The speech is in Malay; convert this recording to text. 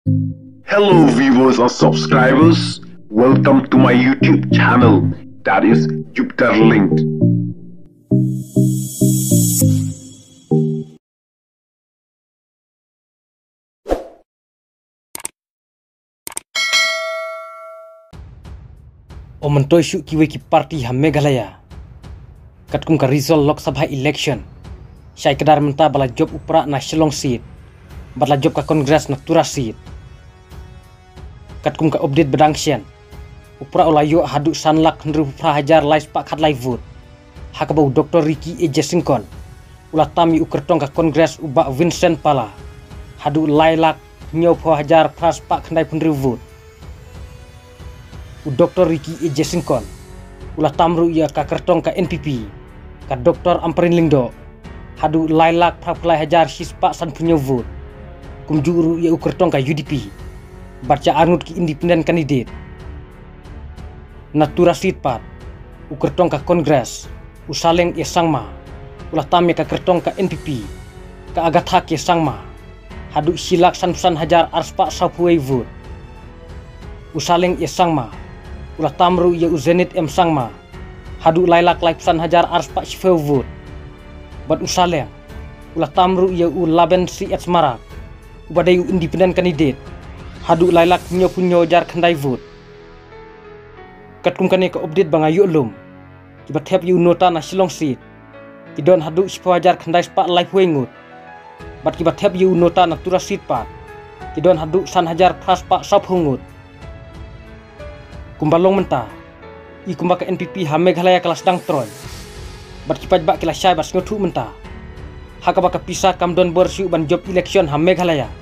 Hello viewers or subscribers, welcome to my YouTube channel, that is Jupiter Linked. Omentoi syuk kiwe ki parti ha Meghalaya katkum ka result Lok Sabha election syai kedar menta bala job upra na Shillong seat bala job ka Congress na Tura seat katkum ka update bedangsian upra olayo hadu sanlak hendru prahajar lais pak khat lai vote hakabau Dr. Ricky A. Jesingkon ulah tami ukertong ka Congress uba Vincent Pala hadu lailak nyau prahajar pras pak khandai pendri vote Dr. Ricky A. Jesingkon ulah tamru ia ka kertong ka NPP ka Dr. Amprin Lingdo hadu lailak praplai hajar hispa san punya vote kumjuru ia ukertong ka UDP baca arnut ki independent candidate Natura seat pat ukertong ka Congress usaleng ia sangma ulah tami ka kertong ka NPP ka Agatha ke sangma hadu silak san hajar arspa sapuai vote usaleng ia sangma ulah tamru ia uzenit em sangma hadu lailak laipsan hajar arspa shifeu vote bat usaleng ulah tamru ia laben si etsmarak ubadayu independent candidate hadu lailak punyo jar khandai vote katkum kane ka update banga yu lum kibat hep yu nota na Shillong seat kidon hadu shipajar khandai spa live wengut bat kibat hep yu nota na Tura seat pa kidon hadu san hajar praspa sap hungut kumbalong menta i kumba ka NPP ha Meghalaya kelas dang troy bat kipat bak kila syai bas ngotu menta hakaba ka pisa kamdon borsiu ban job election ha Meghalaya